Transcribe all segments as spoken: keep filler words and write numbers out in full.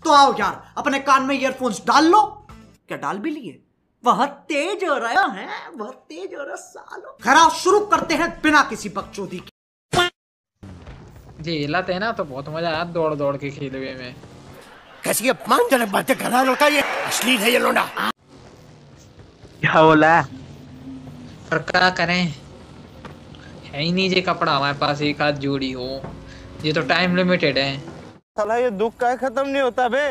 तो आओ यार अपने कान में ईयरफोन्स डाल लो। क्या डाल भी लिए? बहुत तेज हो रहा है, बहुत तेज हो रहा सालो। खैर शुरू करते हैं बिना किसी बकचोदी के। जी हिलाते हैं ना तो बहुत मजा आया दौड़ दौड़ के खेले हुए में। कैसी अपमानजनक बातें कर रहा लौटा, ये अश्लील है ये लौंडा। क्या बोला? पर क्या करें, है ही नहीं ये कपड़ा हमारे पास एक आध जोड़ी हो, ये तो टाइम लिमिटेड है। साला ये दुख का खत्म नहीं होता बे।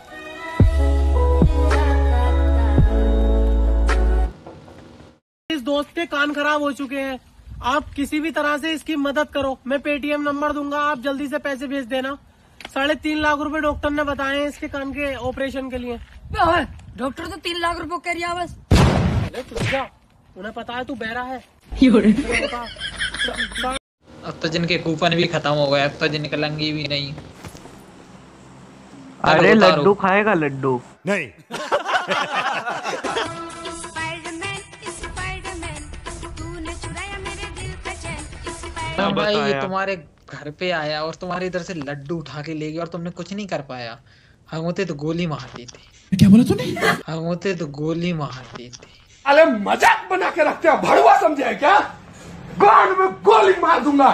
इस दोस्त के कान खराब हो चुके हैं, आप किसी भी तरह से इसकी मदद करो। मैं पेटीएम नंबर दूंगा, आप जल्दी से पैसे भेज देना। साढ़े तीन लाख रुपए डॉक्टर ने बताए हैं इसके कान के ऑपरेशन के लिए। डॉक्टर तो तीन लाख रुपए कह रहा बस। उन्हें पता है तू बहरा है। अब तो जिनके कूपन भी खत्म हो गए, अब तो जिनके लंगी भी नहीं। अरे लड्डू खाएगा? लड्डू नहीं। हाँ भाई ये तुम्हारे घर पे आया और तुम्हारे इधर से लड्डू उठा के ले गया और तुमने कुछ नहीं कर पाया। हम होते तो गोली मार देते। क्या बोला तूने? हम होते तो गोली मार देते। अरे मजाक बना के रखते हो, भड़वा समझे है क्या? गांड में गोली मार दूंगा।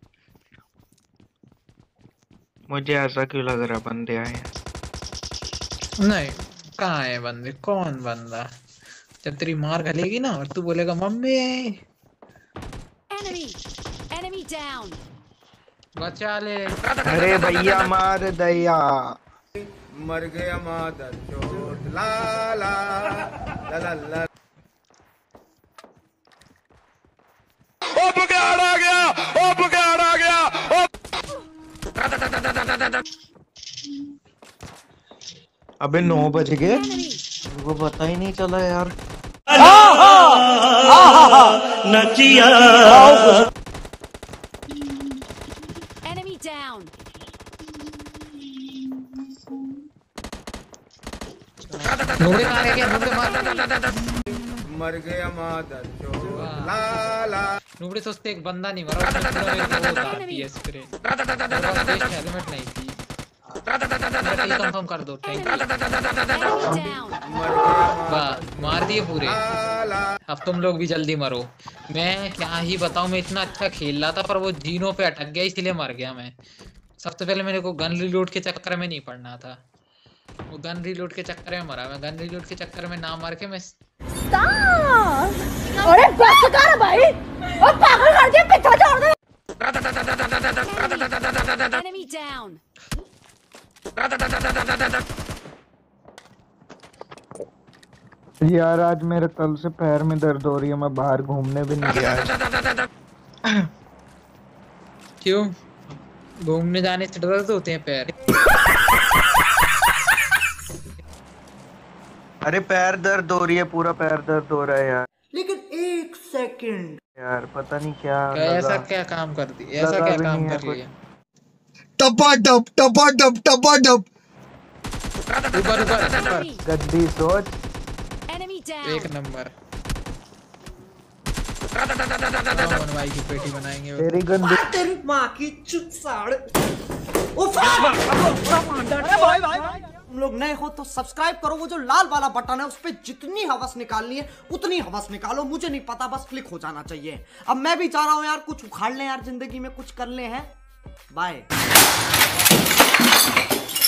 मुझे ऐसा क्यों लग रहा बंदे आए? नहीं कहाँ है बंदे, कौन बंदा? जब तेरी मार गलेगी ना और तू बोलेगा मम्मी Enemy, enemy down. बचा ले। अरे भैया मार दया। मर गया मादर चोट ला ला ला ला ला। ओ बुगाड़ आ गया, ओ बुगाड़ आ गया। अबे नौ बज गए, वो पता ही नहीं चला यार। नचिया। Enemy down. नुबड़े मार गया, नुबड़े मार। मर गया मादर चोट ला ला। नुबड़े सोचते एक बंदा नहीं मरा, हेलमेट नहीं थी। कंफर्म कर दो। Thank you. वाह मार दिए पूरे। अब तुम लोग भी जल्दी मरो। मैं क्या ही बताऊं, मैं इतना अच्छा खेल रहा था पर वो जीनों पे अटक गया इसलिए मर गया मैं। सबसे पहले मेरे को गन रिलोड के चक्कर में नहीं पड़ना था, वो गन रिलोड के चक्कर में मरा मैं। गन रिलोड के चक्कर में ना मार के मैं। अरे बस कर भाई, ओ पागल कर दिया, पीछे छोड़ दे। Enemy down. यार आज मेरे कल से पैर में दर्द हो रही है, मैं बाहर घूमने भी नहीं गया। क्यों? घूमने जाने से दर्द होते हैं पैर? अरे पैर दर्द हो रही है, पूरा पैर दर्द हो रहा है यार। लेकिन एक सेकंड यार पता नहीं क्या, क्या ऐसा क्या काम कर दी, ऐसा क्या काम कर लिया? टपा टप टपा टप टपा टप। ऊपर ऊपर गद्दी सोच। Enemy down. एक नंबर। भाई की पेटी बनाएंगे तेरी गंदी तेरी माँ की चुत साड़। तुम लोग नए हो तो सब्सक्राइब करो, वो जो लाल वाला बटन है उस पर जितनी हवस निकालनी है उतनी हवस निकालो, मुझे नहीं पता, बस क्लिक हो जाना चाहिए। अब मैं भी चाह रहा हूं यार कुछ उखाड़ लें यार, जिंदगी में कुछ कर ले हैं। बाय।